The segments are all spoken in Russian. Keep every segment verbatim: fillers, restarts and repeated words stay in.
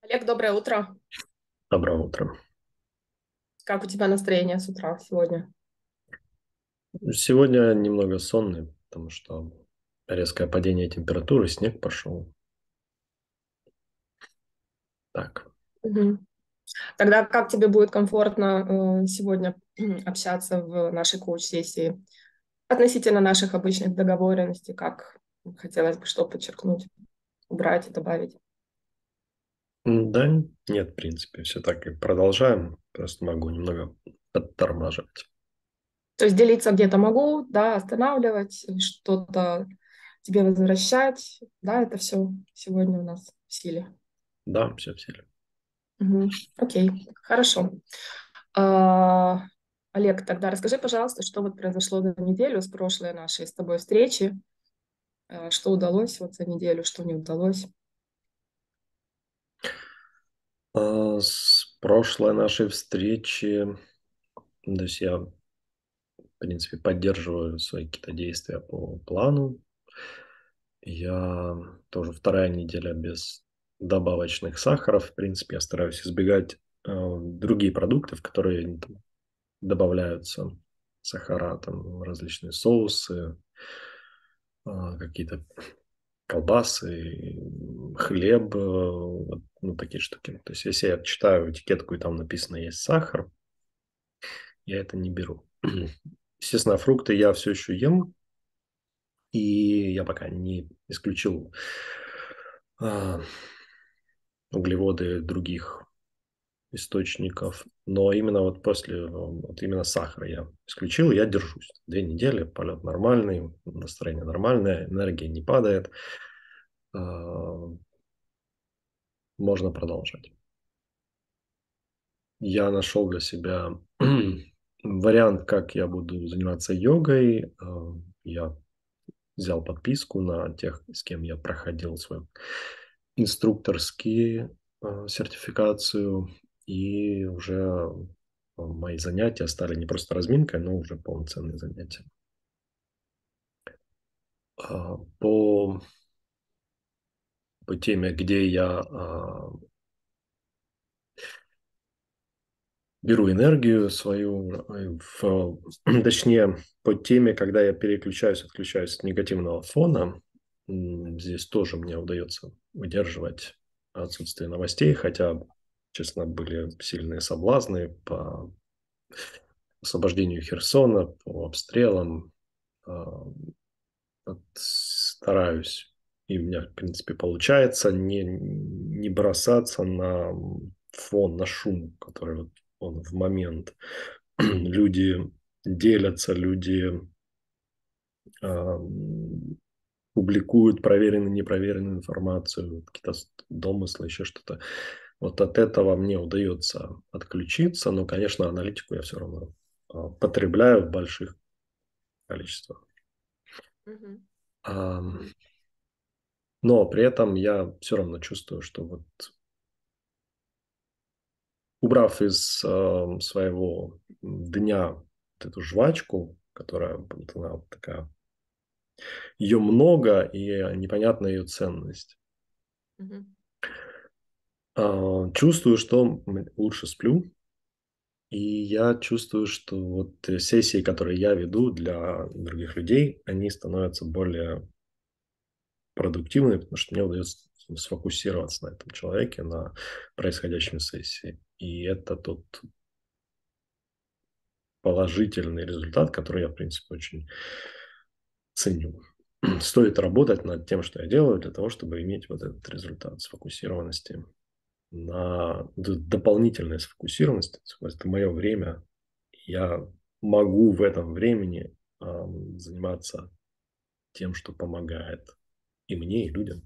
Олег, доброе утро. Доброе утро. Как у тебя настроение с утра сегодня? Сегодня немного сонный, потому что резкое падение температуры, снег пошел. Так. Мгм. Тогда как тебе будет комфортно э, сегодня общаться в нашей коуч-сессии относительно наших обычных договоренностей? Как хотелось бы что подчеркнуть, убрать и добавить? М, Да, нет, в принципе, все так и продолжаем. Просто могу немного оттормаживать. То есть делиться где-то могу, да, останавливать, что-то тебе возвращать, да, это все сегодня у нас в силе. Да, все в силе. Мгм. Окей, хорошо. А, Олег, тогда расскажи, пожалуйста, что вот произошло за неделю с прошлой нашей с тобой встречи, э, что удалось вот за неделю, что не удалось. А, С прошлой нашей встречи, то есть я, в принципе, поддерживаю свои какие-то действия по плану. Я тоже вторая неделя без добавочных сахаров. В принципе, я стараюсь избегать э, другие продукты, в которые добавляются сахара, там различные соусы, а, какие-то колбасы, м, хлеб, э, вот, ну, такие штуки. То есть, если я читаю этикетку и там написано есть сахар, я это не беру. Естественно, фрукты я все еще ем, и я пока не исключил а, углеводы других источников. Но именно вот после, э, вот именно сахара я исключил, я держусь. Две недели, полет нормальный, настроение нормальное, энергия не падает. А, Можно продолжать. Я нашел для себя вариант, как я буду заниматься йогой. А, Я взял подписку на тех, с кем я проходил свою инструкторские а, сертификацию, и уже а, мои занятия стали не просто разминкой, но уже полноценные занятия. А, По, по теме, где я а, беру энергию свою, э, в, точнее, по теме, когда я переключаюсь, отключаюсь от негативного фона, м, здесь тоже мне удается выдерживать отсутствие новостей, хотя, честно, были сильные соблазны по освобождению Херсона, по обстрелам. А, вот стараюсь, и у меня, в принципе, получается не, не бросаться на фон, на шум, который вот он в момент. Люди делятся, люди а, публикуют проверенную, непроверенную информацию, какие-то домыслы, еще что-то. Вот от этого мне удается отключиться, но, конечно, аналитику я все равно а, потребляю в больших количествах. Мгм. Ам, Но при этом я все равно чувствую, что вот убрав из ам, своего дня вот эту жвачку, которая вот она вот такая, ее много и непонятна ее ценность. Мгм. А, Чувствую, что м, лучше сплю, и я чувствую, что вот э, сессии, которые я веду для других людей, они становятся более продуктивными, потому что мне удается сфокусироваться на этом человеке, на происходящем сессии. И это тот положительный результат, который я, в принципе, очень ценю. Стоит работать над тем, что я делаю, для того, чтобы иметь вот этот результат сфокусированности на д- дополнительной сфокусированности. То есть это мое время. Я могу в этом времени ам, заниматься тем, что помогает и мне, и людям,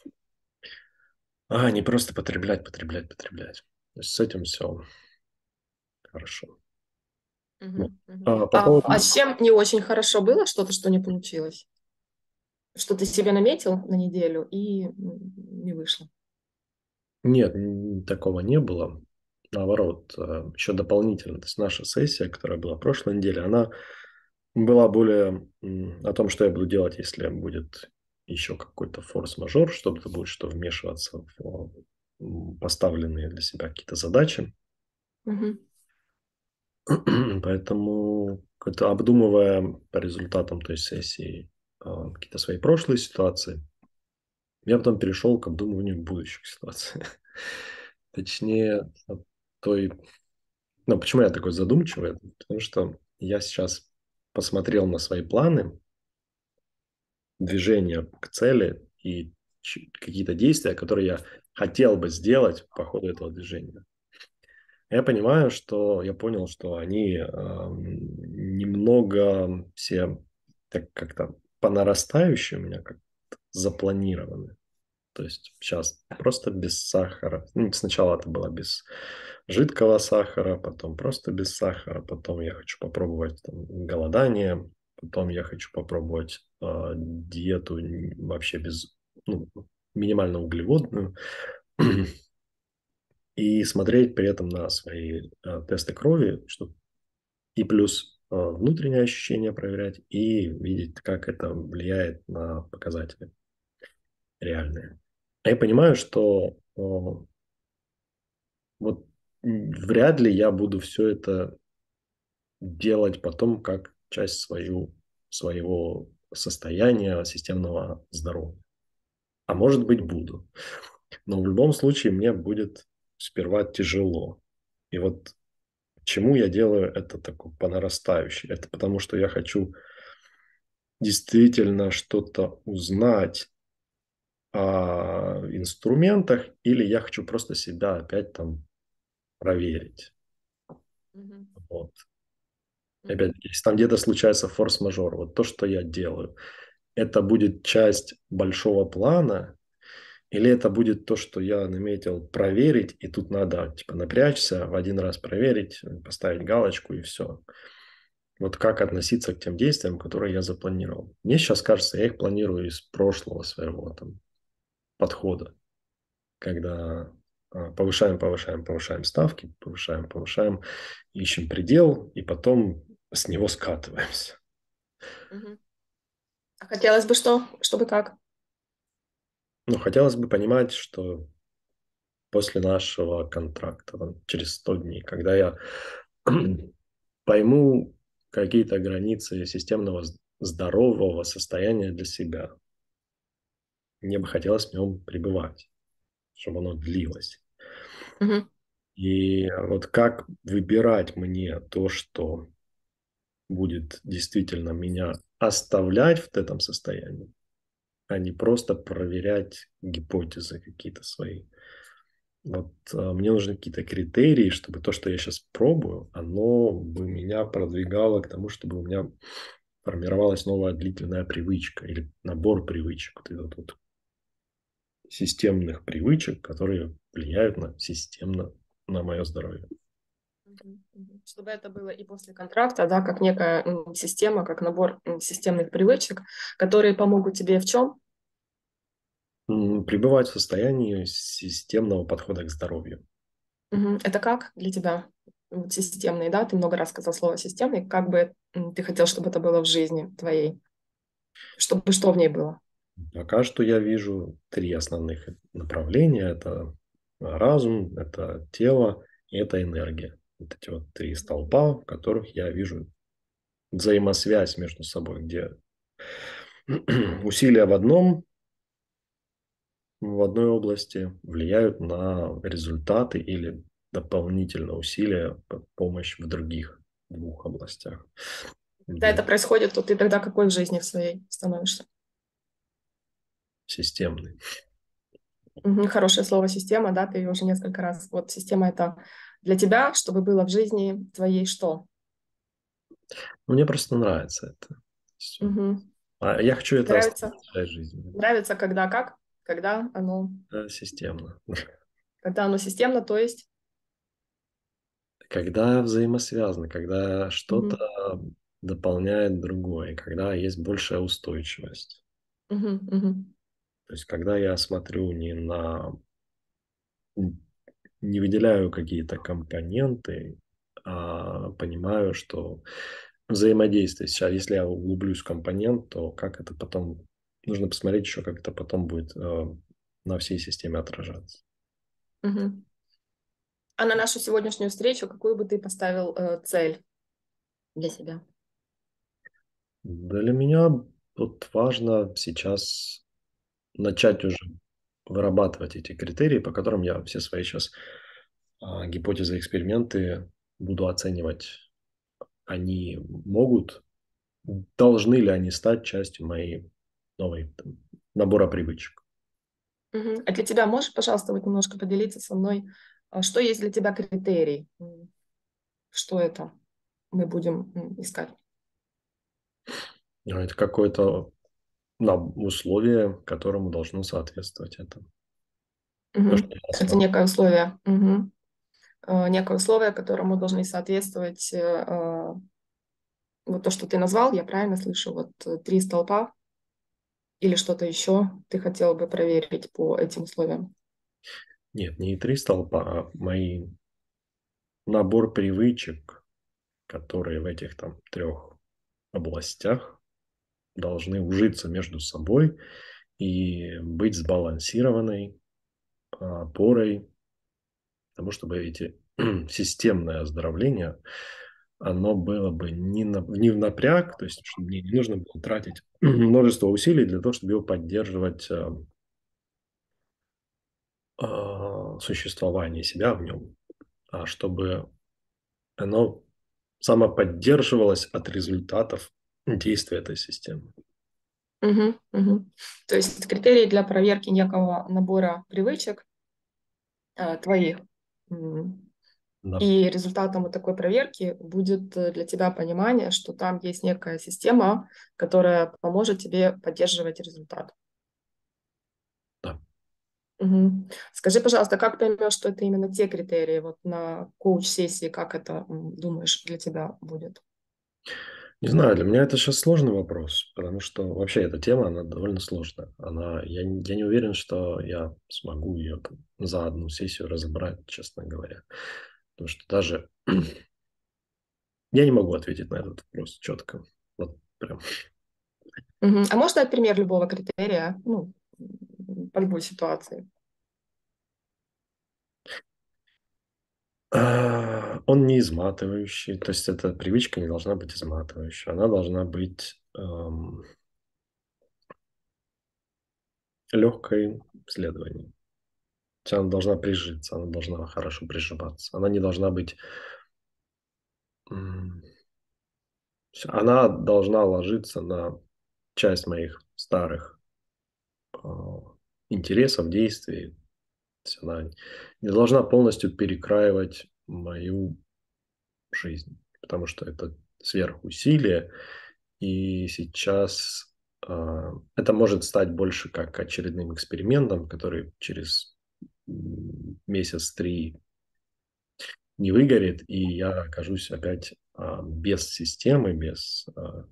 а не просто потреблять, потреблять, потреблять. То есть с этим все хорошо. Вот. Мгм. Мгм. А по А, а поводу... с чем не очень хорошо было? Что-то, что не получилось? Что ты себе наметил на неделю и м, не вышло? Нет, н- такого не было. Наоборот, э, еще дополнительно. То есть наша сессия, которая была в прошлой неделе, она была более м, о том, что я буду делать, если будет еще какой-то форс-мажор, чтобы это будет что вмешиваться в поставленные для себя какие-то задачи. Мгм. Поэтому, это обдумывая по результатам той сессии а, какие-то свои прошлые ситуации, я потом перешел к обдумыванию будущих ситуаций. Точнее, от той... Ну, почему я такой задумчивый? Потому что я сейчас посмотрел на свои планы, движения к цели и ч- какие-то действия, которые я хотел бы сделать по ходу этого движения. Я понимаю, что я понял, что они ам, немного все так как-то по нарастающей у меня как запланированы. То есть сейчас просто без сахара. Ну, сначала это было без жидкого сахара, потом просто без сахара, потом я хочу попробовать там, голодание, потом я хочу попробовать а, диету н- вообще без, ну, минимально углеводную и смотреть при этом на свои а, тесты крови, что и плюс а, внутренние ощущения проверять и видеть, как это влияет на показатели реальные. А я понимаю, что а, вот м, вряд ли я буду все это делать потом как часть свою, своего состояния системного здоровья. А может быть, буду. Но в любом случае мне будет сперва тяжело. И вот чему я делаю это такое по нарастающей? Это потому, что я хочу действительно что-то узнать о инструментах, или я хочу просто себя опять там проверить. Мгм. Вот. Мгм. Опять, если там где-то случается форс-мажор, вот то, что я делаю, это будет часть большого плана, или это будет то, что я наметил проверить, и тут надо типа напрячься, в один раз проверить, поставить галочку и все. Вот как относиться к тем действиям, которые я запланировал. Мне сейчас кажется, я их планирую из прошлого своего там, подхода, когда а, повышаем, повышаем, повышаем ставки, повышаем, повышаем, ищем предел, и потом с него скатываемся. Мгм. А хотелось бы что? Чтобы как? Ну, хотелось бы понимать, что после нашего контракта, там, через сто дней, когда я пойму какие-то границы системного з- здорового состояния для себя, мне бы хотелось в нем пребывать, чтобы оно длилось. Мгм. И вот как выбирать мне то, что будет действительно меня оставлять в этом состоянии, а не просто проверять гипотезы какие-то свои. Вот а, мне нужны какие-то критерии, чтобы то, что я сейчас пробую, оно бы меня продвигало к тому, чтобы у меня формировалась новая длительная привычка или набор привычек, вот этот вот системных привычек, которые влияют на системно на мое здоровье. Мгм. Мгм. Чтобы это было и после контракта, да, как некая м, система, как набор м, системных привычек, которые помогут тебе в чем? М, Пребывать в состоянии системного подхода к здоровью. Мгм. Это как для тебя? Вот системный, да? Ты много раз сказал слово системный. Как бы м, ты хотел, чтобы это было в жизни твоей? Чтобы что в ней было? Пока что я вижу три основных направления. Это разум, это тело и это энергия. Вот эти вот три столпа, в которых я вижу взаимосвязь между собой, где усилия в одном, в одной области влияют на результаты или дополнительно усилия, по- помощь в других двух областях, Когда это где происходит, то ты тогда какой в жизни в своей становишься? системный. Мгм. Хорошее слово система, да, ты ее уже несколько раз. Вот система это для тебя, чтобы было в жизни твоей что? Мне просто нравится это. Всё. Мгм. А я хочу это Нравится? оставить в своей жизни. Нравится, когда как? Когда оно, Да, системно. когда оно системно, то есть. Когда взаимосвязано, когда что-то Мгм. дополняет другое, когда есть большая устойчивость. Мгм. Мгм. То есть, когда я смотрю не на... не выделяю какие-то компоненты, а понимаю, что взаимодействие. Сейчас, если я углублюсь в компонент, то как это потом... Нужно посмотреть еще, как это потом будет э, на всей системе отражаться. Мгм. А на нашу сегодняшнюю встречу какую бы ты поставил э, цель для себя? Для меня вот важно сейчас начать уже вырабатывать эти критерии, по которым я все свои сейчас а, гипотезы, эксперименты буду оценивать. Они могут, должны ли они стать частью моей новой там, набора привычек. Мгм. А для тебя можешь, пожалуйста, вот немножко поделиться со мной, а, что есть для тебя критерий? М, Что это мы будем м, искать? А Это какое-то на условие, которому должно соответствовать это. То, что Мгм. я Это смогу. некое условие. Мгм. Э, Некое условие, которому должны соответствовать э, э, вот то, что ты назвал, я правильно слышу, вот э, три столпа или что-то еще ты хотел бы проверить по этим условиям? Нет, не три столпа, а мои набор привычек, которые в этих там трех областях должны ужиться между собой и быть сбалансированной а, опорой тому, чтобы эти системное оздоровление, оно было бы не, на, не в напряг, то есть чтобы мне не нужно было тратить множество усилий для того, чтобы его поддерживать а, а, существование себя в нем, а чтобы оно самоподдерживалось от результатов действия этой системы. Мгм, мгм. То есть критерии для проверки некого набора привычек э, твоих. М. Да, И результатом вот такой проверки будет э, для тебя понимание, что там есть некая система, которая поможет тебе поддерживать результат. да. Мгм. Скажи, пожалуйста, как поймешь, что это именно те критерии вот на коуч-сессии, как это, м, думаешь, для тебя будет? Не знаю, для меня это сейчас сложный вопрос, потому что вообще эта тема, она довольно сложная. Она, я, не- я не уверен, что я смогу ее там за одну сессию разобрать, честно говоря. Потому что даже я не могу ответить на этот вопрос четко. Вот прям. Мгм. А можно дать пример любого критерия, ну, м, по любой ситуации? А, Он не изматывающий, то есть эта привычка не должна быть изматывающей. Она должна быть эм, легкой в следовании. То есть она должна прижиться, она должна хорошо приживаться. Она не должна быть м, Всё, она должна ложиться на часть моих старых, а, интересов, действий. То есть она не должна полностью перекраивать мою жизнь, потому что это сверхусилие. И сейчас, а, это может стать больше как очередным экспериментом, который через, м, месяц-три не выгорит, и я окажусь опять, а, без системы, без, а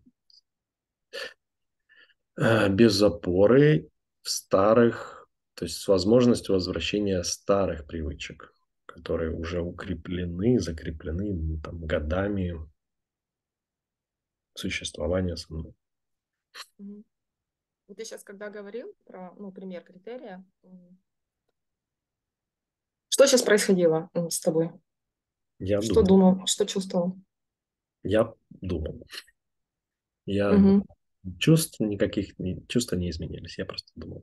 Э, без опоры в старых, то есть с возможностью возвращения старых привычек, которые уже укреплены, закреплены, ну, там, годами существования со мной. Мгм. Вот ты сейчас, когда говорил про, ну, пример критерия, м, что сейчас происходило м, с тобой? Я Что думал, думал, что чувствовал? я думал. Я Мгм. чувств никаких, не- чувства не изменились, я просто думал.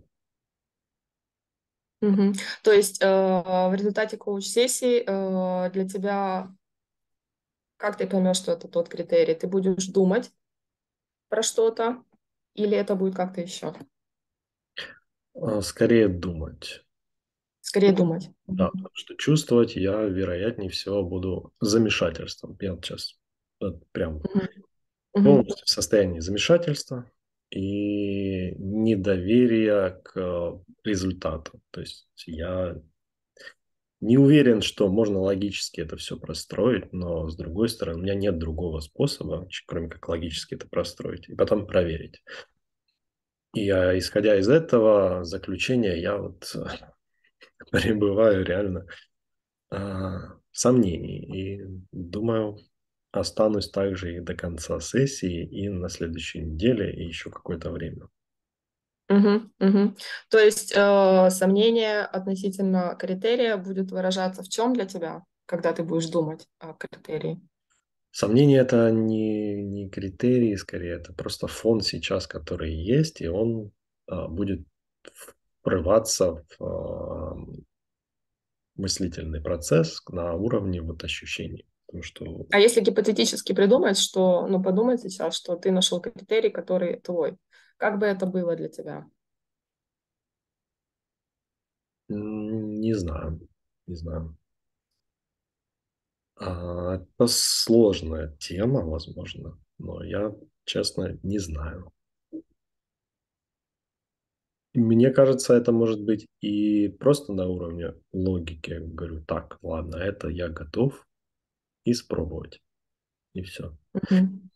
Мгм. То есть э, в результате коуч-сессии э, для тебя, как ты поймешь, что это тот критерий? Ты будешь думать про что-то или это будет как-то еще? А, Скорее думать. Скорее думать. Да, Мгм. потому что чувствовать я, вероятнее всего, буду замешательством. Я вот сейчас вот прям Мгм. Мгм. полностью в состоянии замешательства и недоверия к э, результату. То есть я не уверен, что можно логически это все простроить, но с другой стороны, у меня нет другого способа, ч- кроме как логически это простроить и потом проверить. И я, исходя из этого заключения, я вот э, пребываю реально а, в сомнении и думаю, останусь также и до конца сессии, и на следующей неделе, и еще какое-то время. Мгм, мгм. То есть э, сомнение относительно критерия будет выражаться в чем для тебя, когда ты будешь думать о критерии? Сомнение – это не, не критерий, скорее, это просто фон сейчас, который есть, и он а, будет врываться в а, мыслительный процесс на уровне вот ощущений. Потому что А если гипотетически придумать, что, ну, подумать сейчас, что ты нашел критерий, который твой, как бы это было для тебя? м, не знаю, не знаю. А, это сложная тема, возможно, но я, честно, не знаю. Мне кажется, это может быть и просто на уровне логики. Я говорю, так, ладно, это я готов испробовать. И все. Мгм,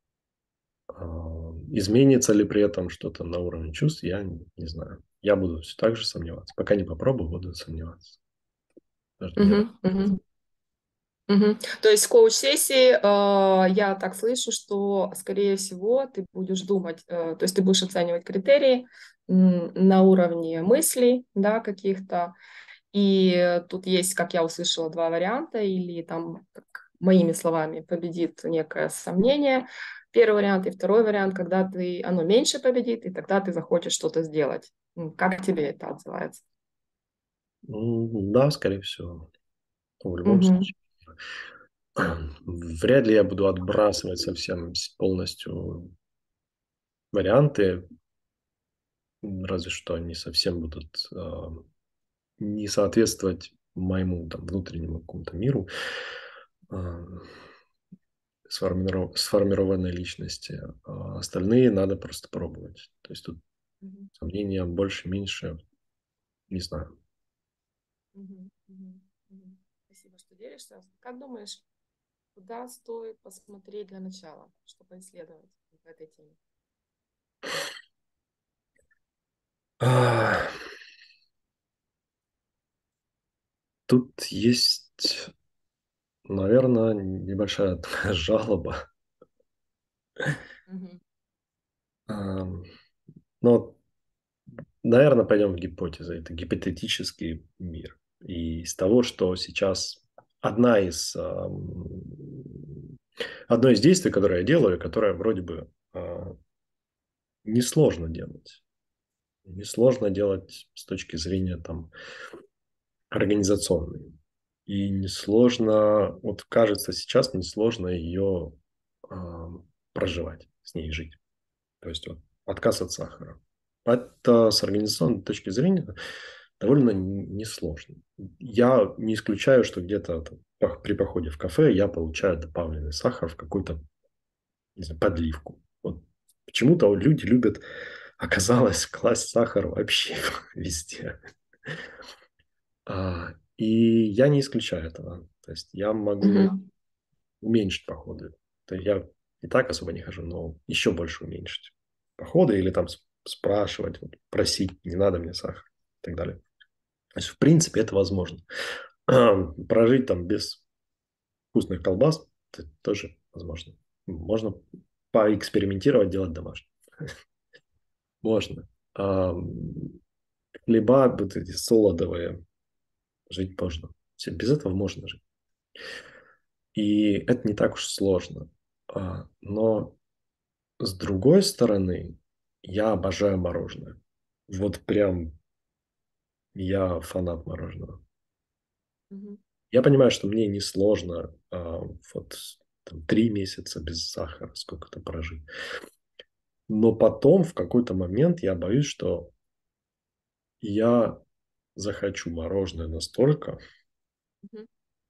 Изменится ли при этом что-то на уровне чувств, я не, не знаю. Я буду все так же сомневаться. Пока не попробую, буду сомневаться. Даже не раз. мгм, мгм, мгм. То есть в коуч-сессии э, я так слышу, что, скорее всего, ты будешь думать, э, то есть ты будешь оценивать критерии м, на уровне мыслей, да, каких-то. И тут есть, как я услышала, два варианта, или там, как моими словами, победит некое сомнение. Первый вариант и второй вариант, когда ты, оно меньше победит, и тогда ты захочешь что-то сделать. М, Как тебе это отзывается? М, Да, скорее всего. В любом Мгм. случае. Вряд ли я буду отбрасывать совсем с- полностью варианты, м, разве что они совсем будут а, не соответствовать моему там, внутреннему какому-то миру а, сформиров- сформированной личности. А остальные надо просто пробовать. То есть тут Мгм. сомнения больше-меньше, не знаю. Мгм. Мгм. Мгм. Спасибо, что делишься. Как думаешь, куда стоит посмотреть для начала, чтобы исследовать в этой теме? А, Тут есть, наверное, небольшая такая жалоба. Мгм. Ам, Но, наверное, пойдем в гипотезы. Это гипотетический мир. И из того, что сейчас одна из, ам, одно из действий, которое я делаю, которое вроде бы а, несложно делать. Несложно делать с точки зрения там организационной. И несложно, вот кажется, сейчас несложно ее а, проживать, с ней жить. То есть вот отказ от сахара. Это с организационной точки зрения довольно н- несложно. Я не исключаю, что где-то там пох- при походе в кафе я получаю добавленный сахар в какую-то, не знаю, подливку. Вот почему-то люди любят, оказалось, класть сахар вообще везде. А, и я не исключаю этого. То есть я могу Мгм. уменьшить походы. То есть я и так особо не хожу, но еще больше уменьшить походы или там с- спрашивать, вот, просить, не надо мне сахар и так далее. То есть, в принципе, это возможно. Прожить там без вкусных колбас это тоже возможно. Можно поэкспериментировать, делать домашнее. Можно. Ам, Хлеба вот эти солодовые жить можно. Все, без этого можно жить. И это не так уж сложно. А, Но с другой стороны, я обожаю мороженое. Вот прям я фанат мороженого. Мгм. Я понимаю, что мне несложно а, вот там, три месяца без сахара сколько-то прожить. Но потом в какой-то момент я боюсь, что я захочу мороженое настолько, Мгм.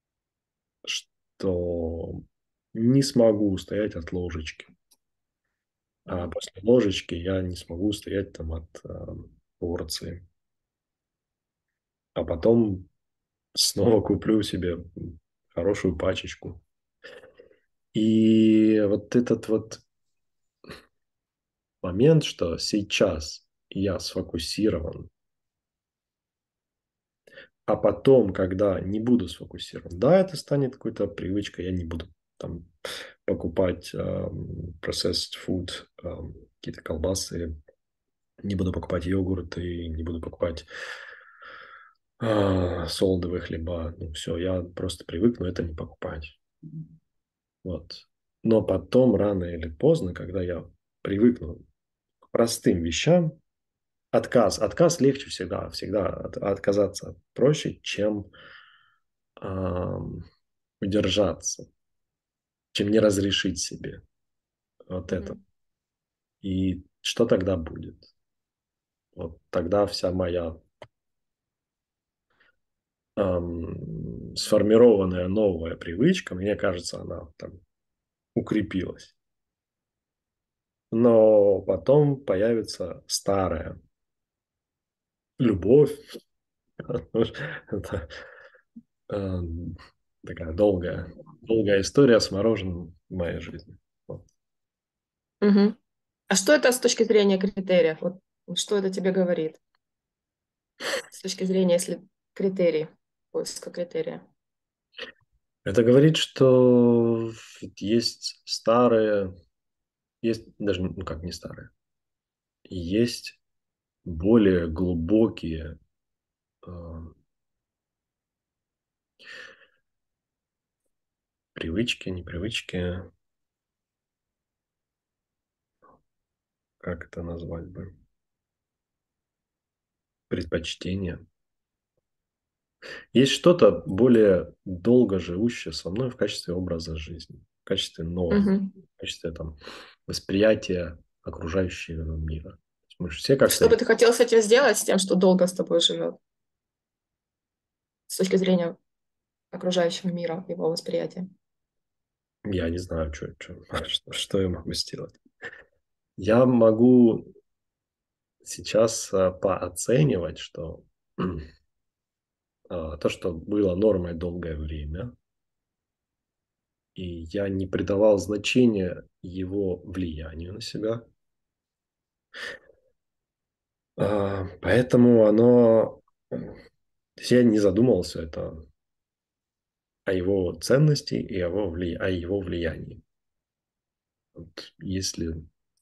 что не смогу устоять от ложечки. А Мгм. после ложечки я не смогу устоять там от а, порции. А потом снова куплю себе хорошую пачечку. И вот этот вот момент, что сейчас я сфокусирован, а потом, когда не буду сфокусирован, да, это станет какой-то привычкой, я не буду там покупать эм, processed food, эм, какие-то колбасы, Не буду покупать йогурт и не буду покупать а, солодовые хлеба. Ну, все, я просто привыкну это не покупать. Вот. Но потом, рано или поздно, когда я привыкну к простым вещам, отказ, отказ легче всегда, всегда от- отказаться проще, чем ам, удержаться, чем не разрешить себе вот это. Мгм. И что тогда будет? Вот тогда вся моя ам, сформированная новая привычка, мне кажется, она там укрепилась. Но потом появится старая любовь. Это эм, такая долгая, долгая история с мороженым в моей жизни. Вот. Мгм. А что это с точки зрения критериев? Вот что это тебе говорит с точки зрения, если критерий, поиска критерия? Это говорит, что есть старые, есть даже, ну как не старые, есть более глубокие э, привычки, непривычки, как это назвать бы, предпочтения. Есть что-то более долго живущее со мной в качестве образа жизни, в качестве норм, Мгм. в качестве там, восприятия окружающего мира. Мы же все как-то... Что бы ты хотел с этим сделать, с тем, что долго с тобой живет, с точки зрения окружающего мира, его восприятия? Я не знаю, что, что, что я могу сделать. Я могу сейчас а, пооценивать, что а, то, что было нормой долгое время, и я не придавал значения его влиянию на себя. А, поэтому оно... э, То есть я не задумывался это о его ценности и о его, вли... о его влиянии. Вот если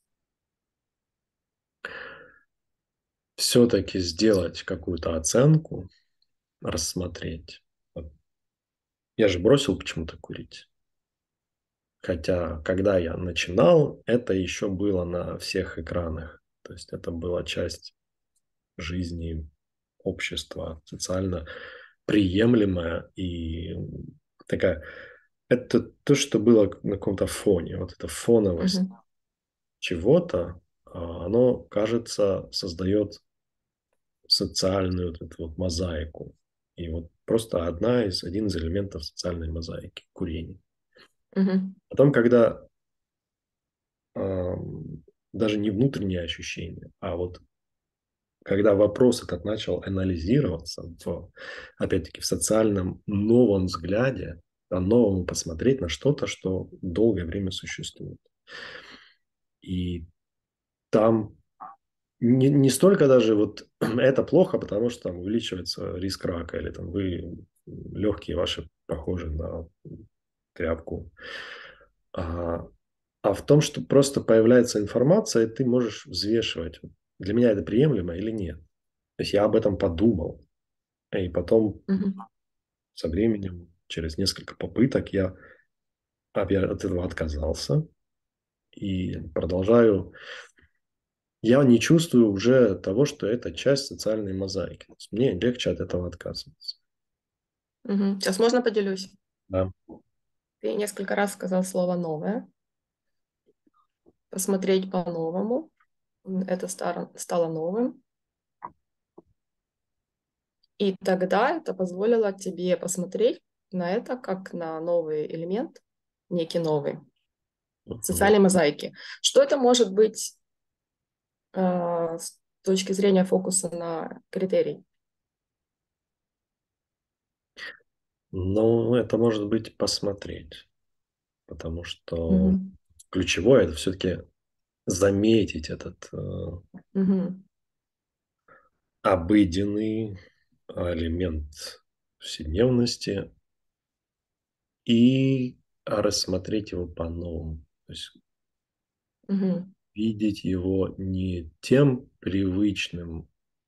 все-таки сделать какую-то оценку, рассмотреть. Вот я же бросил почему-то курить. Хотя, когда я начинал, это еще было на всех экранах. То есть это была часть жизни, общества, социально приемлемая и такая... Это то, что было на каком-то фоне. Вот эта фоновость Мгм. чего-то, а, оно, кажется, создает социальную вот эту вот мозаику. И вот просто одна из, один из элементов социальной мозаики– курение. Мгм. Потом, когда ам, даже не внутренние ощущения, а вот когда вопрос этот начал анализироваться, в, опять-таки, в социальном новом взгляде, по-новому посмотреть на что-то, что долгое время существует. И там не, не столько даже вот это плохо, потому что там увеличивается риск рака, или там вы легкие ваши похожи на тряпку. А, а в том, что просто появляется информация, и ты можешь взвешивать, вот, для меня это приемлемо или нет. То есть я об этом подумал, и потом Мгм. со временем, через несколько попыток, я опять от этого отказался и продолжаю. Я не чувствую уже того, что это часть социальной мозаики. То есть мне легче от этого отказываться. Мгм. Сейчас можно поделюсь? Да. Ты несколько раз сказал слово «новое», посмотреть по-новому. М, Это старо- стало новым. И тогда это позволило тебе посмотреть на это как на новый элемент, некий новый, Мгм. социальной мозаики. Что это может быть э, с точки зрения фокуса на критерий? Но это может быть посмотреть, потому что Мгм. ключевое это все-таки заметить этот э, Мгм. обыденный элемент повседневности и рассмотреть его по-новому. То есть Мгм. видеть его не тем привычным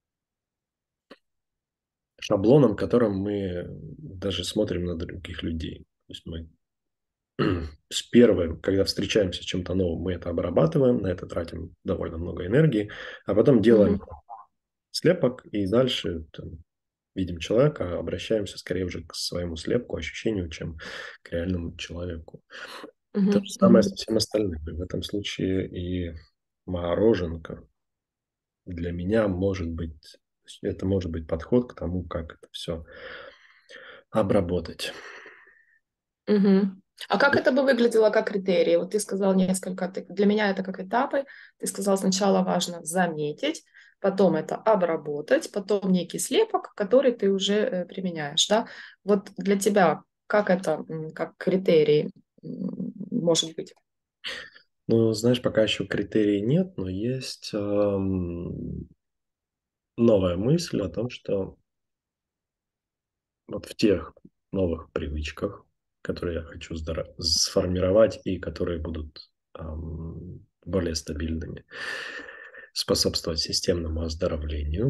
шаблоном, которым мы даже смотрим на других людей. То есть мы с первым, когда встречаемся с чем-то новым, мы это обрабатываем, на это тратим довольно много энергии, а потом делаем Мгм. слепок и дальше там, видим человека, обращаемся скорее уже к своему слепку, ощущению, чем к реальному человеку. То же Мгм. самое Мгм. со всем остальным. И в этом случае и мороженка для меня может быть, это может быть подход к тому, как это все обработать. Мгм. А как это бы выглядело как критерии? Вот ты сказал несколько, ты- для меня это как этапы. Ты сказал, сначала важно заметить, потом это обработать, потом некий слепок, который ты уже э, применяешь, да? Вот для тебя как это, м, как критерий м, может быть? Ну, знаешь, пока еще критерий нет, но есть ам, новая мысль о том, что вот в тех новых привычках, которые я хочу здоро- сформировать и которые будут ам, более стабильными, способствовать системному оздоровлению,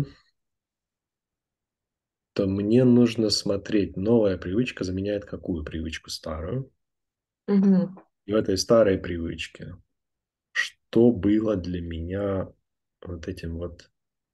то мне нужно смотреть, новая привычка заменяет какую привычку старую. Мгм. И в этой старой привычке, что было для меня вот этим вот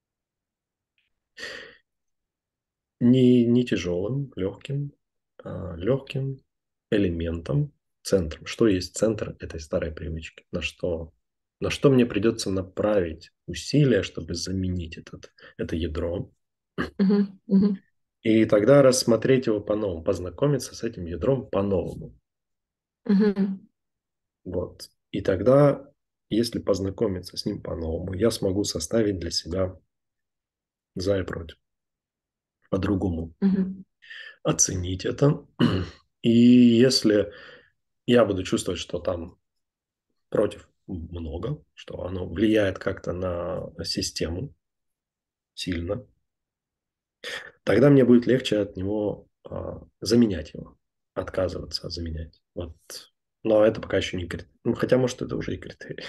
не, не тяжелым, легким, а легким элементом, центром. Что есть центр этой старой привычки? На что, на что мне придется направить усилия, чтобы заменить этот, это ядро? Мгм. Мгм. И тогда рассмотреть его по-новому, познакомиться с этим ядром по-новому. Мгм. Вот. И тогда, если познакомиться с ним по-новому, я смогу составить для себя за и против, по-другому Мгм. оценить это. И если я буду чувствовать, что там против много, что оно влияет как-то на систему сильно, тогда мне будет легче от него а, заменять его, отказываться заменять. Вот. Но это пока еще не критерий. Ну, хотя, может, это уже и критерий.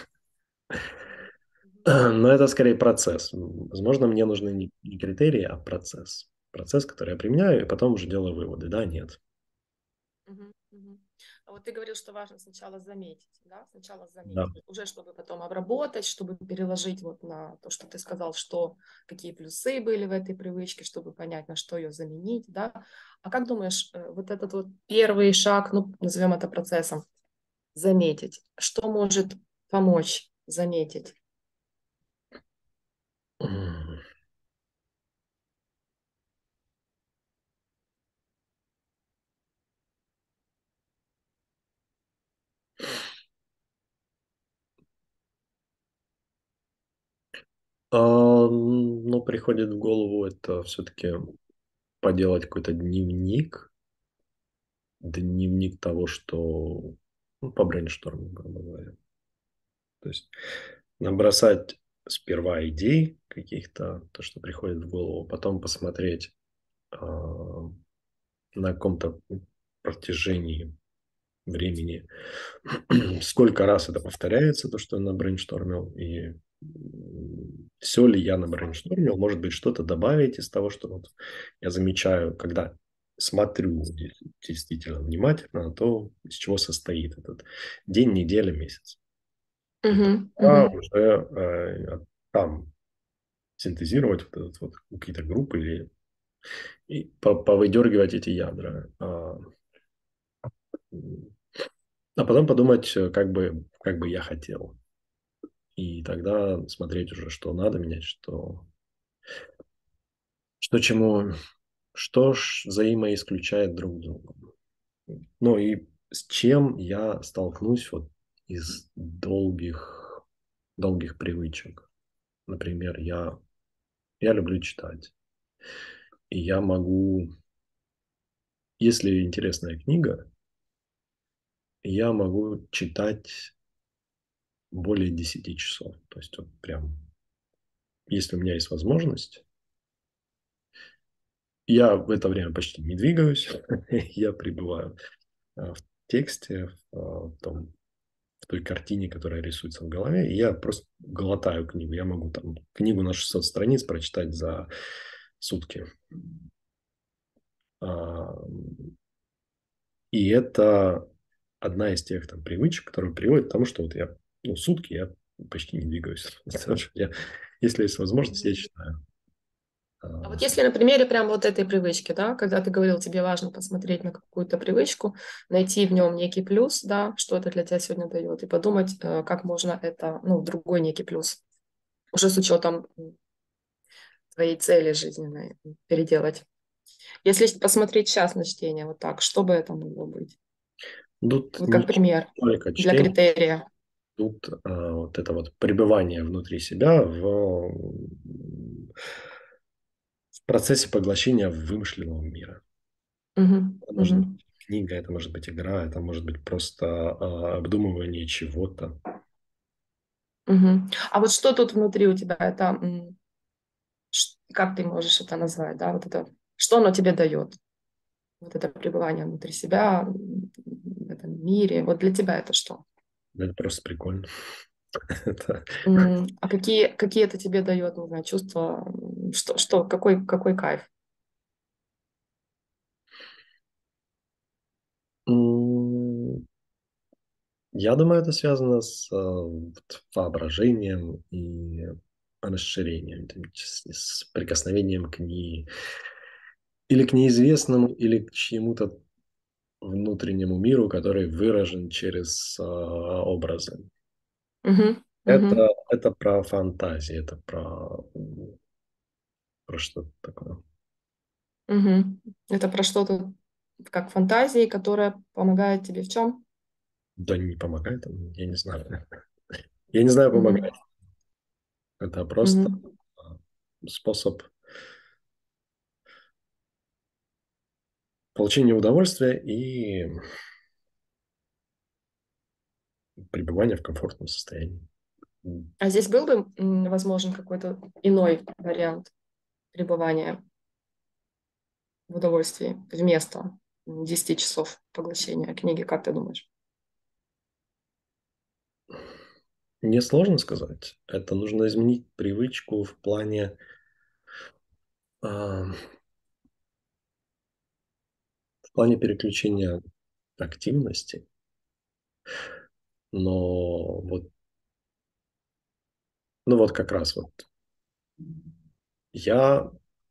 Но это скорее процесс. Возможно, мне нужны не не критерии, а процесс. Процесс, который я применяю, и потом уже делаю выводы. Да, нет. Мгм. Мгм. А вот ты говорил, что важно сначала заметить, да, сначала Да. заметить, уже чтобы потом обработать, чтобы переложить вот на то, что ты сказал, что какие плюсы были в этой привычке, чтобы понять, на что ее заменить, да. А как думаешь, э, вот этот вот первый шаг, ну, назовем это процессом, заметить, что может помочь заметить? М. А, ну, приходит в голову это все-таки поделать какой-то дневник, дневник того, что ну, по брейншторму, грубо говоря. То есть набросать сперва идей каких-то, то, что приходит в голову, потом посмотреть а, на каком-то протяжении времени, сколько раз это повторяется, то, что я набрейнштормил, и все ли я набрейнштормил, может быть, что-то добавить из того, что вот я замечаю, когда смотрю действительно внимательно на то, из чего состоит этот день, неделя, месяц. И Мгм. тогда Мгм. уже э, там синтезировать вот этот вот какие-то группы или и по- повыдергивать эти ядра. А, а потом подумать, э, как бы, как бы я хотел. И тогда смотреть уже, что надо менять, что, что чему, что ж взаимоисключает друг друга. Ну и с чем я столкнусь вот из долгих, долгих привычек. Например, я, я люблю читать. И я могу, если интересная книга, я могу читать более десяти часов. То есть вот прям, если у меня есть возможность, я в это время почти не двигаюсь, я пребываю а, в тексте, в, а, в том в той картине, которая рисуется в голове, и я просто глотаю книгу. Я могу там книгу на шестьсот страниц прочитать за сутки. А, И это одна из тех там привычек, которые приводят к тому, что вот я, ну, сутки я почти не двигаюсь. Я, если есть возможность, я читаю. А А, вот если на примере прям вот этой привычки, да, когда ты говорил, тебе важно посмотреть на какую-то привычку, найти в нем некий плюс, да, что это для тебя сегодня дает, и подумать, э, как можно это, ну, другой некий плюс, уже с учетом м, твоей цели жизненной переделать. Если посмотреть сейчас на чтение вот так, что бы это могло быть? Тут Вот не как пример только для чтение, критерия. тут а, вот это вот пребывание внутри себя в, в процессе поглощения вымышленного мира. Мгм, Это может быть мгм, книга, это может быть игра, это может быть просто а, обдумывание чего-то. мгм. А вот что тут внутри у тебя? Это м, ш- как ты можешь это назвать, да? Вот это, что оно тебе дает? Вот это пребывание внутри себя, м, в этом мире. Вот для тебя это что? Это просто прикольно. Это, М, А какие, какие это тебе дает, не знаю, чувства? м, Что, что, какой, какой кайф? м, я думаю, это связано с а, вот воображением и расширением, то есть с прикосновением к не, или к неизвестному, или к чему-то внутреннему миру, который выражен через а, образы. Мгм, Это, мгм, это про фантазии, это про, м, про что-то такое. мгм. Это про что-то как фантазии, которая помогает тебе в чем? Да не помогает, он, я не знаю. Я не знаю, Мгм, помогает. Это просто мгм, а, способ получения удовольствия и пребывания в комфортном состоянии. М, А здесь был бы м, возможен какой-то иной вариант пребывания в удовольствии вместо м, десяти часов поглощения книги, как ты думаешь? Мне сложно сказать. Это нужно изменить привычку в плане, а, в плане переключения активности. Но вот, ну вот как раз вот я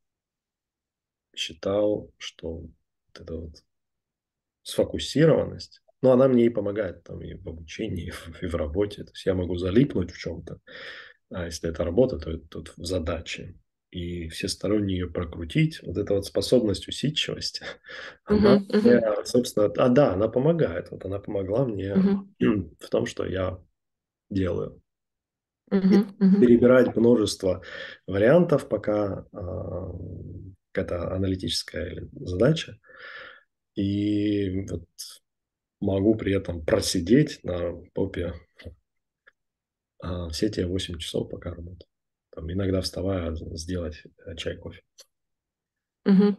считал, что вот эта вот сфокусированность, но она мне и помогает там и в обучении, и в, и в работе. То есть я могу залипнуть в чем-то, а если это работа, то это тут в задаче. И всесторонне ее прокрутить, вот эта вот способность усидчивости, она Мгм, мне, мгм, собственно, а да, она помогает. Вот она помогла мне мгм, в том, что я делаю. И мгм, мгм, перебирать множество вариантов, пока а, какая-то аналитическая задача. И вот могу при этом просидеть на попе а, все те восемь часов, пока работаю. Там, иногда вставая, сделать э, чай, кофе. мгм,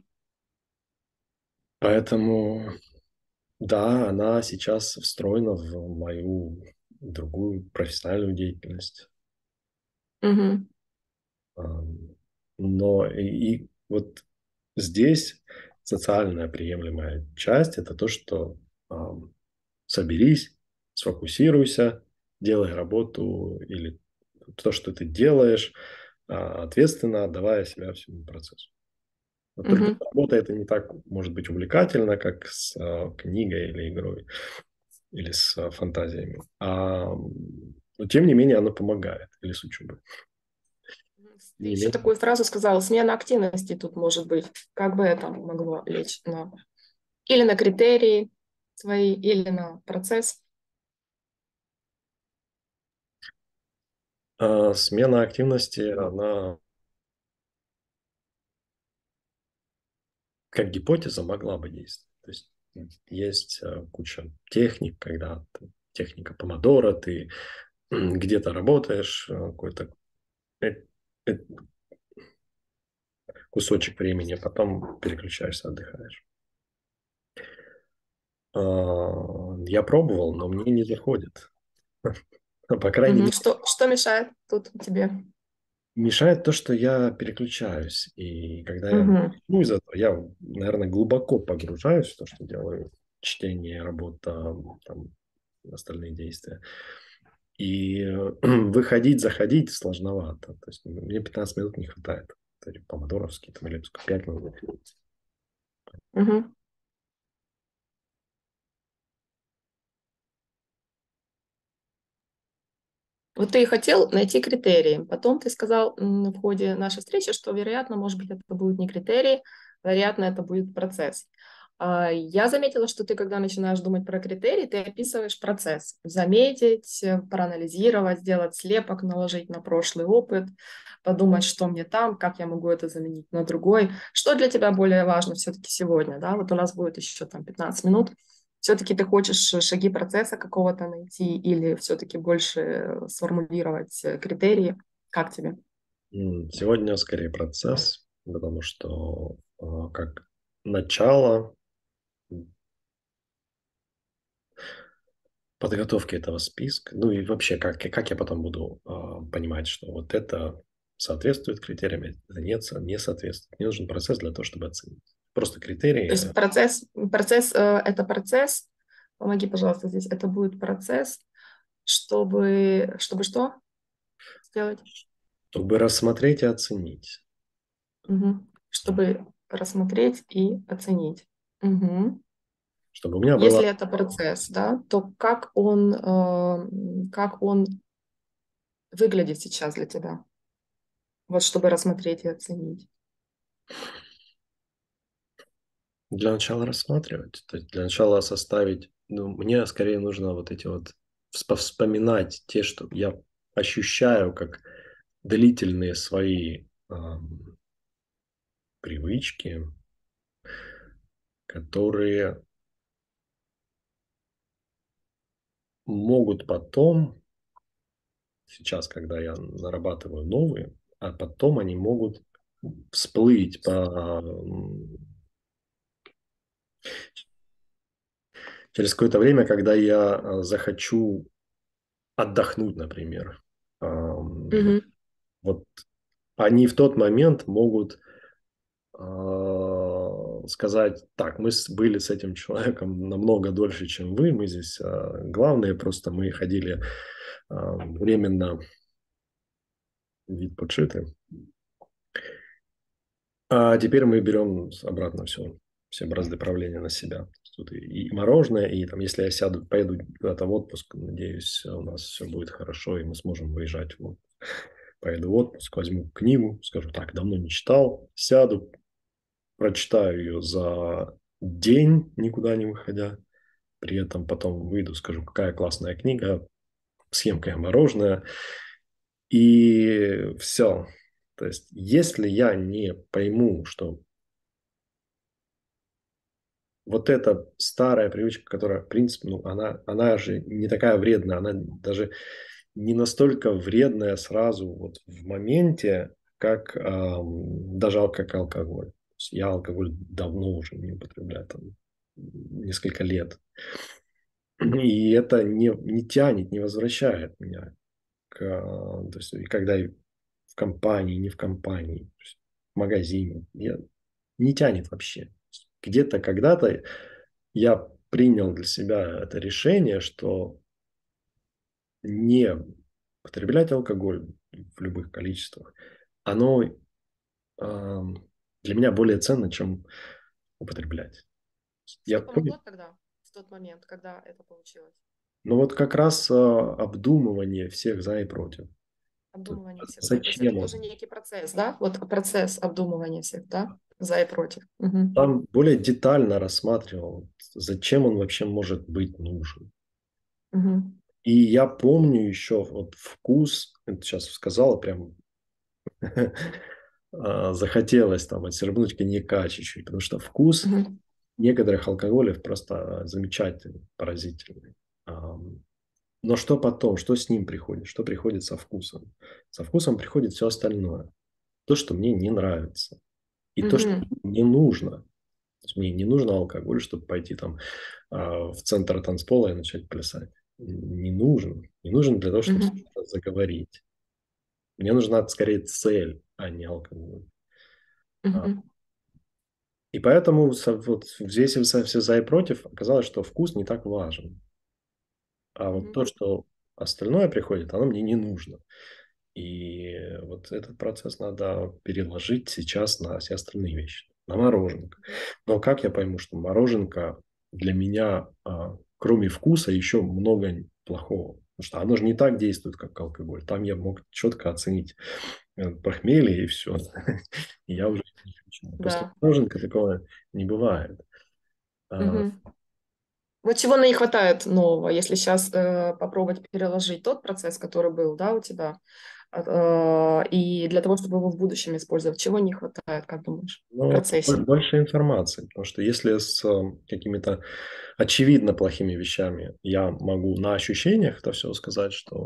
Поэтому, да, она сейчас встроена в мою другую профессиональную деятельность. мгм, Ам, Но и, и вот здесь социальная приемлемая часть – это то, что ам, соберись, сфокусируйся, делай работу или то, что ты делаешь, а, ответственно отдавая себя всему процессу. Вот только мгм, работа это не так может быть увлекательно, как с а, книгой или игрой, или с а, фантазиями. А, м, но тем не менее она помогает, или с учебой. мгм. Тем Ты не еще менее, такую фразу сказала, смена активности тут может быть. Как бы это могло лечь на... Или на критерии свои, или на процесс. а, смена активности, она как гипотеза могла бы действовать. То есть есть а, куча техник, когда ты- техника помодоро, ты м, где-то работаешь, а, какой-то э- э- кусочек времени, а потом переключаешься, отдыхаешь. А, Я пробовал, но мне не заходит. По крайней Мгм. мере, Что, что мешает тут тебе? мешает то, что я переключаюсь. И когда я Мгм. ну, из этого, я, наверное, глубоко погружаюсь в то, что делаю. Чтение, работа, там, остальные действия. И э, выходить, заходить сложновато. То есть мне пятнадцать минут не хватает. Это помодоровский, там, или пять минут. Мгм. Вот ты и хотел найти критерии. Потом ты сказал м, в ходе нашей встречи, что, вероятно, может быть, это будет не критерии, вероятно, это будет процесс. А, Я заметила, что ты, когда начинаешь думать про критерии, ты описываешь процесс. Заметить, э, проанализировать, сделать слепок, наложить на прошлый опыт, подумать, что мне там, как я могу это заменить на другой. Что для тебя более важно все-таки сегодня? Да? Вот у нас будет еще там пятнадцать минут. Все-таки ты хочешь шаги процесса какого-то найти или все-таки больше э, сформулировать э, критерии? Как тебе? М, Сегодня скорее процесс, потому что э, как начало подготовки этого списка, ну и вообще, как, как я потом буду а, понимать, что вот это соответствует критериям, это нет, со- не соответствует. Мне нужен процесс для того, чтобы оценить. Просто То критерии. есть э, процесс, процесс э, это процесс, помоги, пожалуйста, здесь, это будет процесс, чтобы, чтобы что сделать? Чтобы рассмотреть и оценить. Мгм. Чтобы рассмотреть и оценить. Мгм. Чтобы у меня было, Если это процесс, да, то как он, э, как он выглядит сейчас для тебя? Вот чтобы рассмотреть и оценить. для начала рассматривать. То есть для начала составить, ну, мне скорее нужно вот эти вот вспо- вспоминать те, что я ощущаю как длительные свои ам, привычки, которые могут потом, сейчас, когда я нарабатываю новые, а потом они могут всплыть по, м, через какое-то время, когда я а, захочу отдохнуть, например. Ам, Мгм. Вот они в тот момент могут а, сказать, так, мы с- были с этим человеком намного дольше, чем вы, мы здесь а, главные, просто мы ходили а, временно вид подшиты. А теперь мы берем обратно все, все бразды правления на себя. Тут и, и мороженое, и там, если я сяду, поеду куда-то в отпуск, надеюсь, у нас все будет хорошо, и мы сможем выезжать. Вот. Поеду в отпуск, возьму книгу, скажу, так, давно не читал, сяду, прочитаю ее за день, никуда не выходя. При этом потом выйду, скажу, какая классная книга, съем я мороженое, и все. То есть, если я не пойму, что вот эта старая привычка, которая, в принципе, ну, она, она же не такая вредная, она даже не настолько вредная сразу вот в моменте, как ам, даже ал- как алкоголь. То есть я алкоголь давно уже не употребляю, там, несколько лет. И это не, не тянет, не возвращает меня к, а, то есть, и когда и в компании, не в компании, то есть в магазине, я, не тянет вообще. Где-то, когда-то я принял для себя это решение, что не потреблять алкоголь в любых количествах, оно ам, для меня более ценно, чем употреблять. Я Что понял. помогло тогда, в тот момент, когда это получилось? Но вот как раз а, обдумывание всех за и против. То- Обдумывание всех за. То есть это Зачем тоже он? некий процесс, да? Вот процесс обдумывания всех, да? За и против. Мгм. Там более детально рассматривал, зачем он вообще может быть нужен. Мгм. И я помню еще вот вкус, это сейчас сказала, прям а, захотелось там отсербнуть коньяка чуть-чуть, потому что вкус Мгм. некоторых алкоголев просто замечательный, поразительный. Ам, Но что потом, что с ним приходит, что приходит со вкусом? Со вкусом приходит все остальное. То, что мне не нравится. И то, что Мгм. мне не нужно. То есть мне не нужно алкоголь, чтобы пойти там а, в центр танцпола и начать плясать. не нужен. Не нужен для того, чтобы Мгм. заговорить. Мне нужна скорее цель, а не алкоголь. А, Мгм. И поэтому со- вот, взвесив со- все за и против, оказалось, что вкус не так важен. А вот Мгм. то, что остальное приходит, оно мне не нужно. И вот этот процесс надо переложить сейчас на все остальные вещи. На мороженка. Но как я пойму, что мороженка для меня, а, кроме вкуса, еще много плохого? Потому что оно же не так действует, как алкоголь. Там я мог четко оценить э, похмелье и все. И я уже Мгм. не хочу. После Да. мороженка такого не бывает. А, Мгм. Вот чего не хватает нового, если сейчас попробовать переложить тот процесс, который был, да, у тебя, а, э, и для того, чтобы его в будущем использовать, чего не хватает, как думаешь, в Но процессе? больше информации, потому что если с э, какими-то очевидно плохими вещами я могу на ощущениях это все сказать, что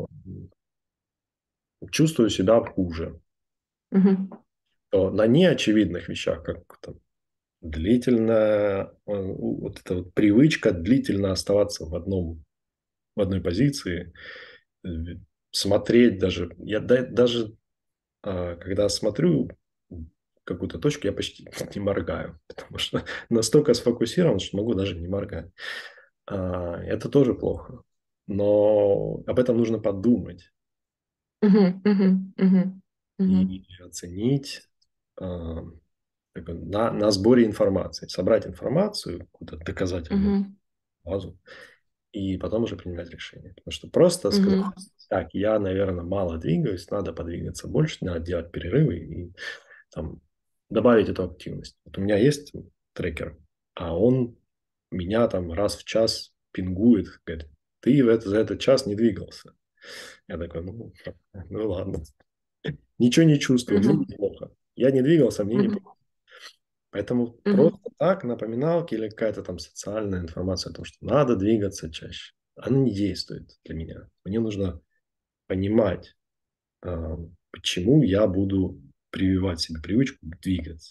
чувствую себя хуже, Мгм. то на неочевидных вещах, как там, длительная э, у- вот эта вот привычка длительно оставаться в одном в одной позиции, э, смотреть даже, я да- даже а, когда смотрю какую-то точку, я почти не моргаю, потому что настолько сфокусирован, что могу даже не моргать. А, Это тоже плохо. Но об этом нужно подумать Мгм. Мгм. Мгм. и Мгм. оценить а, как бы на, на сборе информации. Собрать информацию, какую-то доказательную Мгм. базу, и потом уже принимать решение. Потому что просто сказать, Мгм. так, я, наверное, мало двигаюсь, надо подвигаться больше, надо делать перерывы и там, добавить эту активность. Вот у меня есть трекер, а он меня там раз в час пингует, говорит, ты в это, за этот час не двигался. Я такой, ну, ну ладно. Ничего не чувствую, мне Мгм. неплохо. Я не двигался, мне Мгм. неплохо. Поэтому просто Мгм. так напоминалки или какая-то там социальная информация о том, что надо двигаться чаще, она не действует для меня. Мне нужно понимать, а, почему я буду прививать себе привычку двигаться.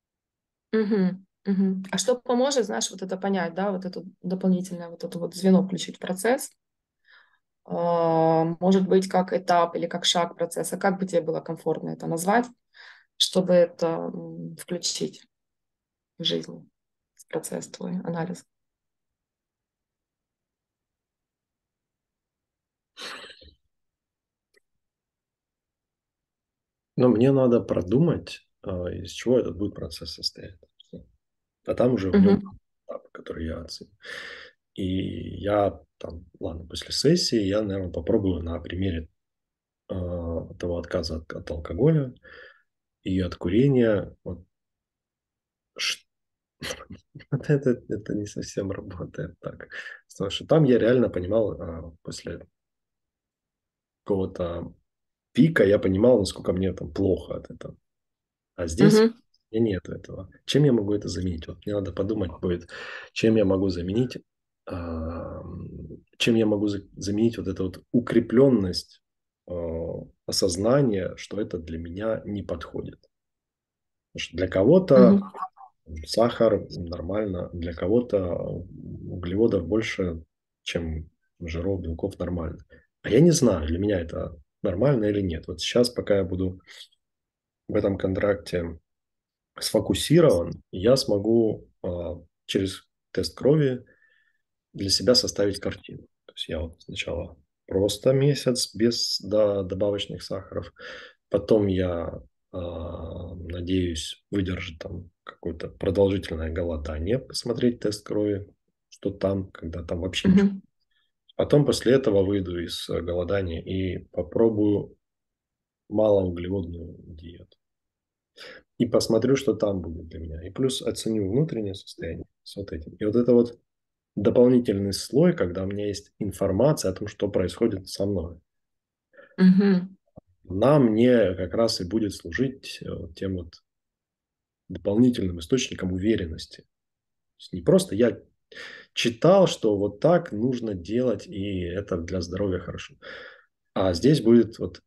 Мгм. Мгм. А что поможет, знаешь, вот это понять, да, вот это дополнительное вот это вот звено включить в процесс? А, может быть, как этап или как шаг процесса, как бы тебе было комфортно это назвать, чтобы это м, включить в жизнь, в процесс твой, анализ. Но мне надо продумать, а, из чего этот будет процесс состоять. А там уже в нем Мгм. этапы, которые я оценю. И я там, ладно, после сессии я, наверное, попробую на примере а, того отказа от, от алкоголя и от курения. Вот, ш- вот это, это не совсем работает так. Потому что там я реально понимал, а, после какого-то пика, я понимал, насколько мне там плохо от этого. А здесь Мгм. у меня нет этого. Чем я могу это заменить? Вот мне надо подумать будет, чем я могу заменить, а, чем я могу за- заменить вот эту вот укрепленность а, осознания, что это для меня не подходит. Потому что для кого-то Мгм. сахар нормально, для кого-то углеводов больше, чем жиров, белков нормально. А я не знаю, для меня это нормально или нет. Вот сейчас, пока я буду в этом контракте сфокусирован, я смогу а, через тест крови для себя составить картину. То есть я вот сначала просто месяц без да, добавочных сахаров, потом я а, надеюсь выдержать там какое-то продолжительное голодание, посмотреть тест крови, что там, когда там вообще ничего. Мгм. Потом после этого выйду из э, голодания и попробую малоуглеводную диету. И посмотрю, что там будет для меня. И плюс оценю внутреннее состояние с вот этим. И вот это вот дополнительный слой, когда у меня есть информация о том, что происходит со мной. Мгм. Она мне как раз и будет служить э, тем вот дополнительным источником уверенности. То есть не просто я читал, что вот так нужно делать, и это для здоровья хорошо. А здесь будет вот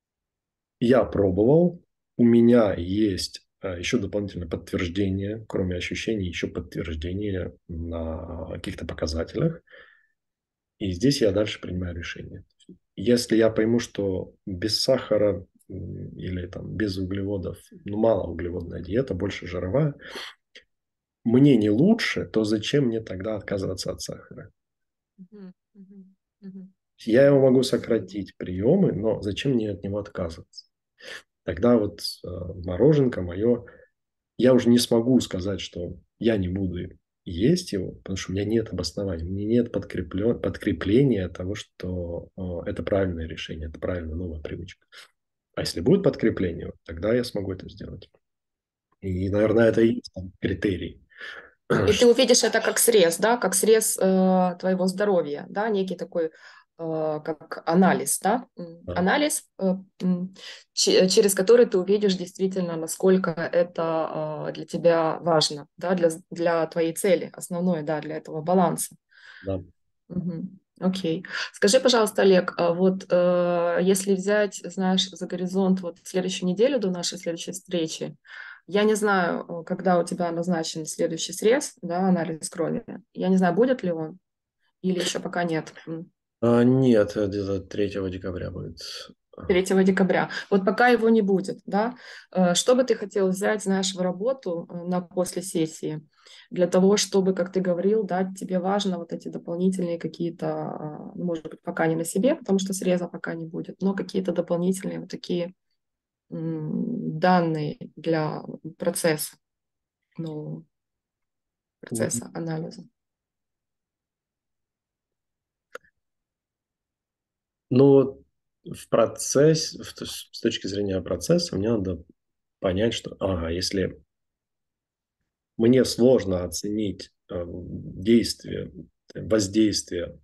я пробовал, у меня есть а, еще дополнительное подтверждение, кроме ощущений, еще подтверждение на каких-то показателях. И здесь я дальше принимаю решение. Если я пойму, что без сахара или там без углеводов, ну, малоуглеводная диета, больше жировая, мне не лучше, то зачем мне тогда отказываться от сахара? Мгм, мгм, мгм. Я его могу сократить приемы, но зачем мне от него отказываться? Тогда вот э, мороженка мое, я уже не смогу сказать, что я не буду есть его, потому что у меня нет обоснования, у меня нет подкреплен, подкрепления того, что э, это правильное решение, это правильная новая привычка. А если будет подкрепление, тогда я смогу это сделать. И, наверное, это и есть там критерий. И ты увидишь это как срез, да, как срез э, твоего здоровья, да, некий такой э, как анализ, да, М, Да, анализ, э, м, че- через который ты увидишь действительно, насколько это э, для тебя важно, да, для, для твоей цели основной, да, для этого баланса. да. Мгм. Окей. Скажи, пожалуйста, Олег, а вот э, если взять, знаешь, за горизонт вот следующую неделю до нашей следующей встречи, я не знаю, э, когда у тебя назначен следующий срез, да, анализ крови. Я не знаю, будет ли он или еще пока нет. М. А, нет, это где-то третьего декабря будет. А, третьего декабря. Вот пока его не будет, да, э, что бы ты хотел взять, знаешь, в работу э, на после сессии для того, чтобы, как ты говорил, да, тебе важно вот эти дополнительные какие-то, а, ну, может быть, пока не на себе, потому что среза пока не будет, но какие-то дополнительные вот такие м, данные для процесса, ну, процесса анализа. Ну, вот в процессе, в- то есть с точки зрения процесса, мне надо понять, что, ага, если мне сложно оценить э, действие, воздействие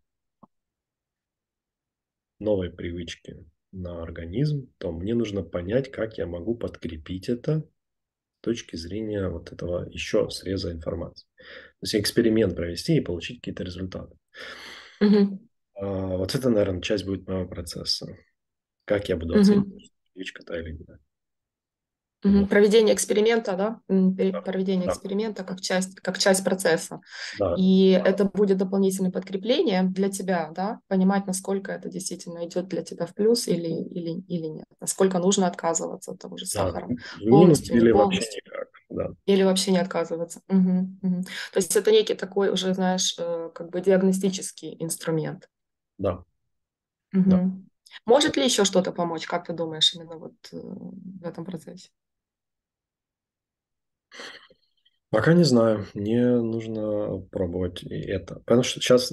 новой привычки на организм, то мне нужно понять, как я могу подкрепить это с точки зрения вот этого еще среза информации. То есть эксперимент провести и получить какие-то результаты. Мгм. А, вот это, наверное, часть будет моего процесса. Как я буду оценивать, Мгм. привычка та или иная. Мгм. Вот. Проведение эксперимента, да, М, пе- Да, проведение да, эксперимента как часть, как часть процесса. да, И это будет дополнительным подкреплением для тебя, да, понимать, насколько это действительно идет для тебя в плюс или, или, или нет, насколько нужно отказываться от того же да. сахара, В минус полностью, не или вообще полностью, никак. Да, или вообще не отказываться. Мгм, мгм. То есть это некий такой уже, знаешь, э, как бы диагностический инструмент. да, да. Мгм. Может ли еще что-то помочь, как ты думаешь, именно вот э, в этом процессе? Пока не знаю. Мне нужно пробовать и это. Потому что сейчас,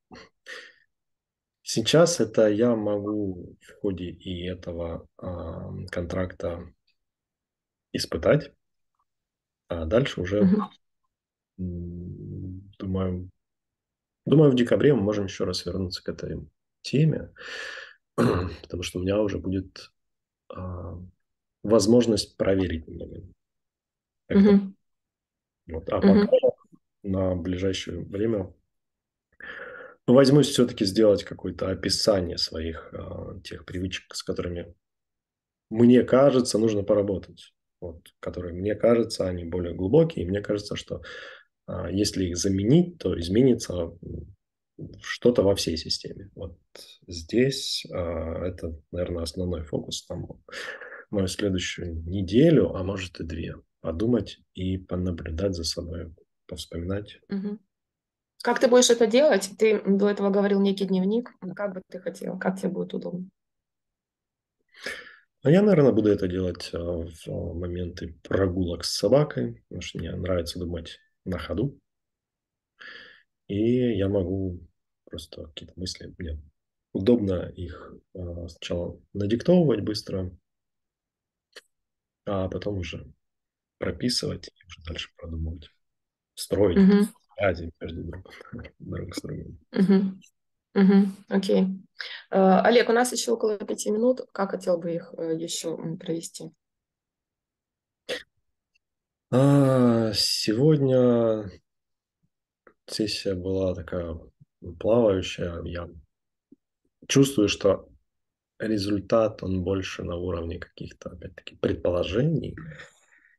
сейчас это я могу в ходе и этого а, контракта испытать, а дальше уже, Мгм, м, думаю, думаю, в декабре мы можем еще раз вернуться к этой теме, потому что у меня уже будет а, возможность проверить немного, как это. мгм, Вот. А пока мгм, на ближайшее время ну, возьмусь все-таки сделать какое-то описание своих а, тех привычек, с которыми мне кажется нужно поработать. Вот, которые мне кажется, они более глубокие. И мне кажется, что а, если их заменить, то изменится м, что-то во всей системе. Вот здесь а, это, наверное, основной фокус. Там мою следующую неделю, а может и две, подумать и понаблюдать за собой, повспоминать. мгм. Как ты будешь это делать? Ты до этого говорил некий дневник. Как бы ты хотел? Как тебе будет удобно? А я, наверное, буду это делать а, в моменты прогулок с собакой, потому что мне нравится думать на ходу. И я могу просто какие-то мысли, мне удобно их а, сначала надиктовывать быстро, а потом уже прописывать и уже дальше продумывать, строить Мгм, связи между друг, друг с другом. мгм, мгм. Окей. Э, Олег, у нас еще около пяти минут. Как хотел бы их э, еще м, провести? А, сегодня сессия была такая плавающая. Я чувствую, что результат, он больше на уровне каких-то, опять-таки, предположений.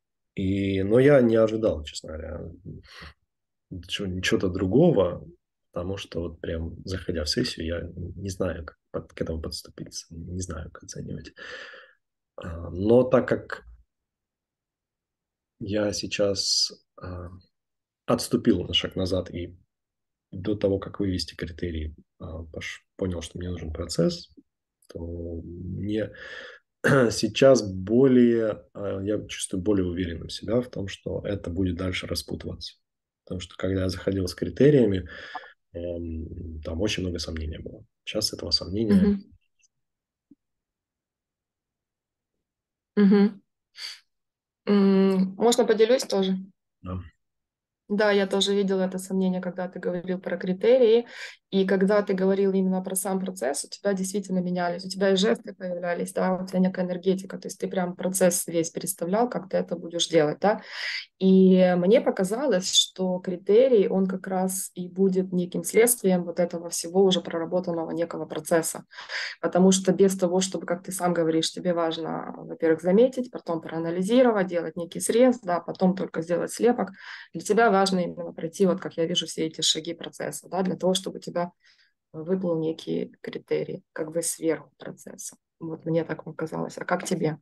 И, но я не ожидал, честно говоря, чего- чего-то другого, потому что вот прям заходя в сессию, я не знаю, как под- к этому подступиться, не знаю, как оценивать. А, Но так как я сейчас а, отступил на шаг назад и до того, как вывести критерии, а, пош- понял, что мне нужен процесс, то мне сейчас более, а, я чувствую более уверенным себя в том, что это будет дальше распутываться. Потому что когда я заходил с критериями, эм, там очень много сомнений было. Сейчас этого сомнения, Мгм. Мгм. М, Можно поделюсь тоже? да. Да, я тоже видела это сомнение, когда ты говорил про критерии, и когда ты говорил именно про сам процесс, у тебя действительно менялись, у тебя и жесты появлялись, да, у тебя некая энергетика, то есть ты прям процесс весь представлял, как ты это будешь делать, да, и мне показалось, что критерий, он как раз и будет неким следствием вот этого всего уже проработанного некого процесса. Потому что без того, чтобы, как ты сам говоришь, тебе важно, во-первых, заметить, потом проанализировать, делать некий срез, да, потом только сделать слепок. Для тебя важно именно пройти, вот как я вижу, все эти шаги процесса, да, для того, чтобы у тебя выплыл некий критерий, как бы сверху процесса. Вот мне так показалось. А как тебе?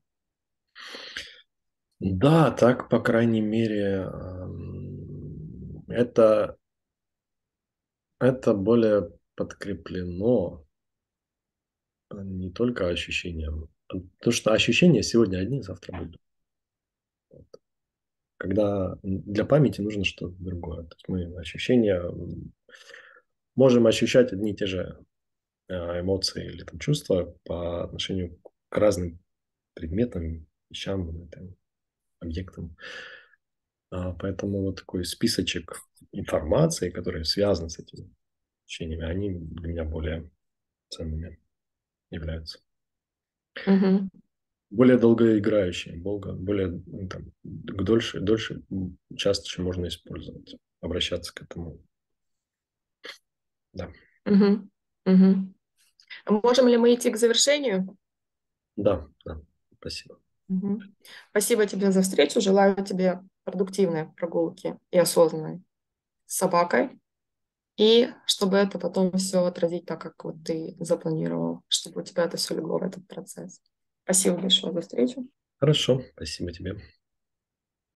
Да, так, по крайней мере, эм, это, это более подкреплено а, не только ощущением. а, Потому что ощущения сегодня одни, завтра будут. Когда для памяти нужно что-то другое. То есть мы ощущения м, можем ощущать одни и те же а, эмоции или там, чувства по отношению к разным предметам, вещам, ну, там, объектам. А, Поэтому вот такой списочек информации, который связан с этими ощущениями, они для меня более ценными являются. Мгм. Более долгоиграющие, более, более ну, там, к дольше, дольше, м, чаще чем можно использовать, обращаться к этому. Да, Мгм. Мгм. Можем ли мы идти к завершению? да, да, спасибо. Мгм. Спасибо тебе за встречу. Желаю тебе продуктивной прогулки и осознанной с собакой. И чтобы это потом все отразить так, как вот ты запланировал, чтобы у тебя это все легло в этот процесс. Спасибо большое за встречу. Хорошо, спасибо тебе.